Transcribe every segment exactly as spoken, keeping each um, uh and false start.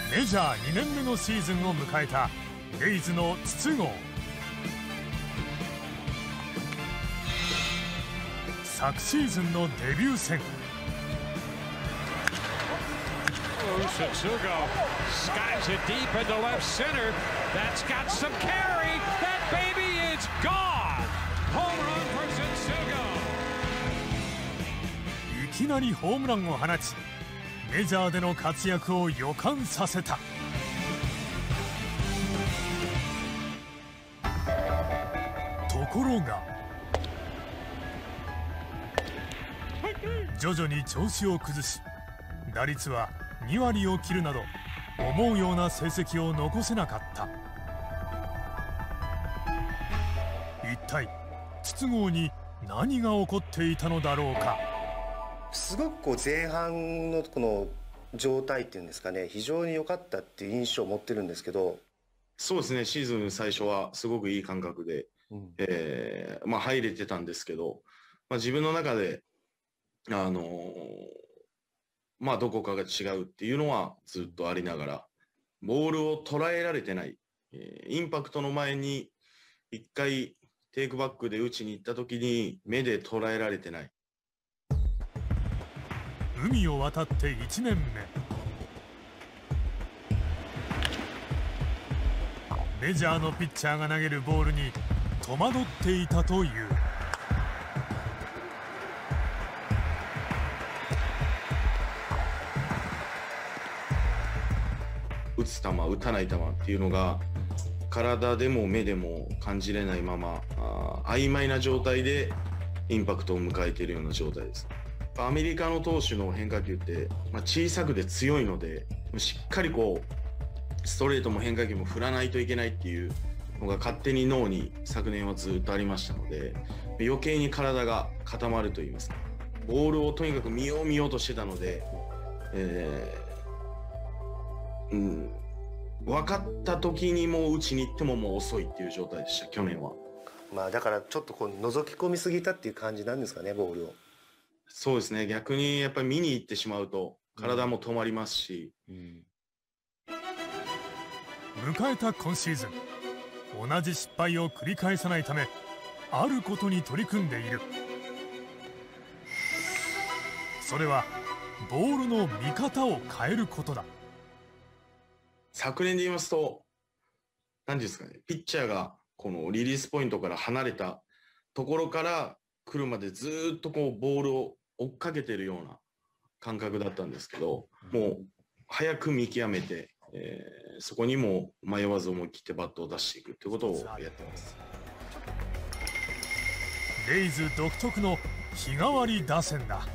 メジャーにねんめのシーズンを迎えたレイズの筒香。昨シーズンのデビュー戦。いきなりホームランを放ち、メジャーでの活躍を予感させた。ところが徐々に調子を崩し、打率はにわりを切るなど思うような成績を残せなかった。一体筒香に何が起こっていたのだろうか。 すごくこう前半のこの状態っていうんですかね、非常に良かったっていう印象を持ってるんですけど。 そうですね、シーズン最初はすごくいい感覚で、うんえーまあ、入れてたんですけど、まあ、自分の中で、あのーまあ、どこかが違うっていうのはずっとありながら、ボールを捉えられてない、えー、インパクトの前に一回テイクバックで打ちに行った時に目で捉えられてない。 海を渡っていちねんめ、メジャーのピッチャーが投げるボールに戸惑っていたという。 打つ球打たない球っていうのが体でも目でも感じれないまま、あ曖昧な状態でインパクトを迎えているような状態です。アメリカの投手の変化球って、まあ、小さくて強いので、しっかりこうストレートも変化球も振らないといけないっていうのが勝手に脳に昨年はずっとありましたので、余計に体が固まるといいますか、ボールをとにかく見よう見ようとしてたので、えーうん、分かった時にもう打ちに行ってももう遅いっていう状態でした、去年は。 まあだからちょっとこう覗き込みすぎたっていう感じなんですかね、ボールを。 そうですね、逆にやっぱり見に行ってしまうと体も止まりますし、うんうん迎えた今シーズン、同じ失敗を繰り返さないためあることに取り組んでいる。それはボールの見方を変えることだ。 昨年で言いますと、何ですかね、ピッチャーがこのリリースポイントから離れたところから来るまでずっとこうボールを追っかけてるような感覚だったんですけど、もう早く見極めて、えー、そこにも迷わず思い切ってバットを出していくということをやってます。 レイズ独特の日替わり打線だ。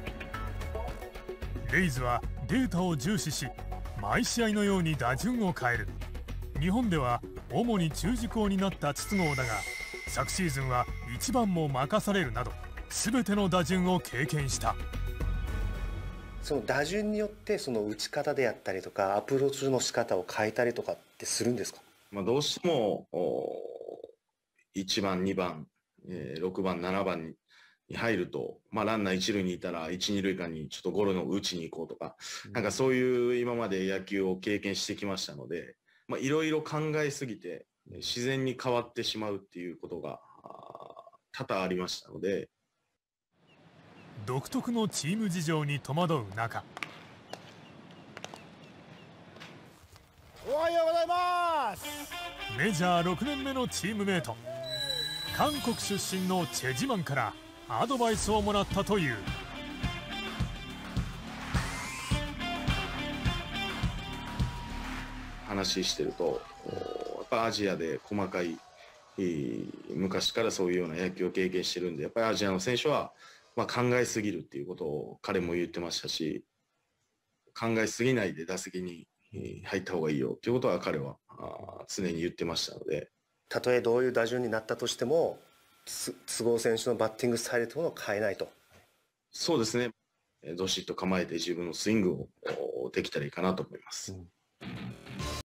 レイズはデータを重視し、毎試合のように打順を変える。日本では主に中軸を担った筒香だが、昨シーズンはいちばんも任されるなど全ての打順を経験した。 その打順によってその打ち方であったりとかアプローチの仕方を変えたりとかってするんですか？ まあどうしてもいちばんにばん、えー、ろくばんななばんに入ると、まあ、ランナー一塁にいたら一二塁間にちょっとゴロの打ちに行こうとか、うん、なんかそういう今まで野球を経験してきましたので、まあいろいろ考えすぎて自然に変わってしまうっていうことが多々ありましたので。 独特のチーム事情に戸惑う中、 おはようございます。 メジャーろくねんめのチームメート、韓国出身のチェ・ジマンからアドバイスをもらったという。 話してると、やっぱアジアで細かい、昔からそういうような野球を経験してるんで、やっぱりアジアの選手はまあ考えすぎるっていうことを彼も言ってましたし、考えすぎないで打席に入った方がいいよっていうことは彼は常に言ってましたので。 たとえどういう打順になったとしても、筒香選手のバッティングスタイルというものを変えないと。 そうですね、どしっと構えて自分のスイングをできたらいいかなと思います。うん